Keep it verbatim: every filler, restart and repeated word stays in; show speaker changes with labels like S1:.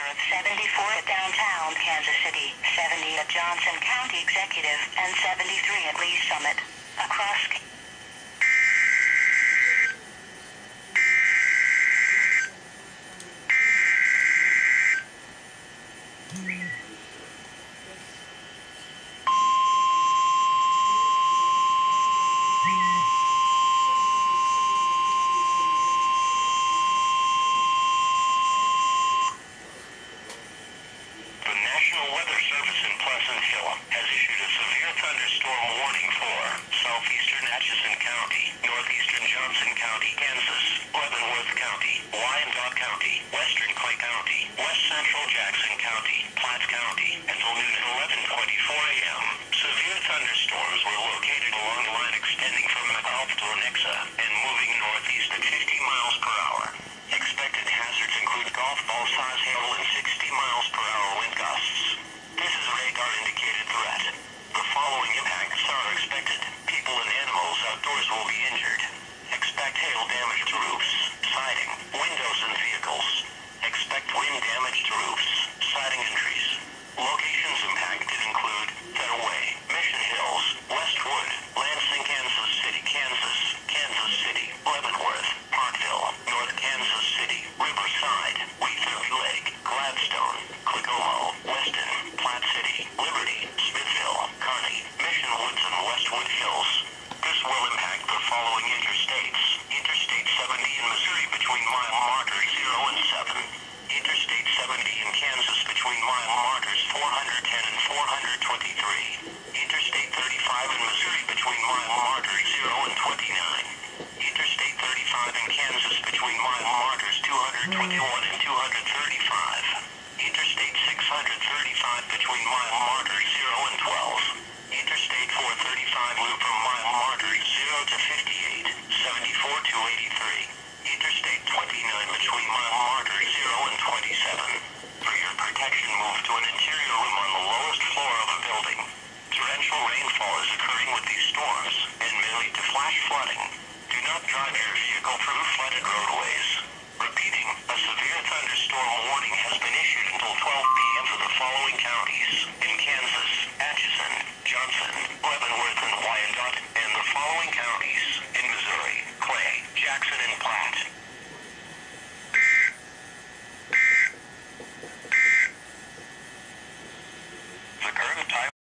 S1: closure of seventy-four at downtown Kansas City, seventy at Johnson County Executive, and seventy-three at Lee Summit. Across
S2: National Weather Service in Pleasant Hill has issued a severe thunderstorm warning for southeastern Atchison County, northeastern Johnson County, Kansas, Leavenworth County, Wyandotte County, western Clay County, west central Jackson County, Platte County, until noon at eleven twenty-four a m Severe thunderstorms were located along the line extending from the Gulf to Lenexa and moving northeast at fifty miles per hour. Expected hazards include golf ball size hail and sixty miles per hour wind gusts. This is a radar-indicated threat. The following impacts are expected. People and animals outdoors will be injured. Expect hail damage to roofs, siding, windows and vehicles. Expect wind damage to roofs, siding and trees. Locations impacted include Federal Way, Mission Hills, Westwood, Lansing, Kansas City, Kansas, Kansas City, Leavenworth, Parkville, North Kansas City, Riverside, Weatherby Lake, Gladstone, Clicomo, Weston, Platte City, Liberty, Smithville, Kearney, Mission Woods and Westwood Hills. This will impact the following interstates. Interstate seventy in Missouri between mile markers zero and seven. Interstate seventy in Kansas between mile markers four hundred ten and four hundred twenty-three. Interstate thirty-five in Missouri between mile markers zero and twenty-nine. Interstate thirty-five in Kansas between mile markers two hundred twenty-one and two hundred thirty-five. Interstate six hundred thirty-five between mile markers zero and twelve. Interstate four thirty-five loop from mile markers zero to fifty-eight, seventy-four to eighty-three. Interstate twenty-nine between mile markers zero and twenty-seven. For your protection, move to an interior room on the lowest floor of a building. Torrential rainfall is occurring with these storms and may lead to flash flooding. Do not drive your vehicle through flooded roadways. Repeating, a severe thunderstorm warning has been issued until twelve p m for the following counties in Kansas, Atchison, Johnson, Leavenworth and Wyandotte, and the following counties in Missouri, Clay, Jackson and Platte.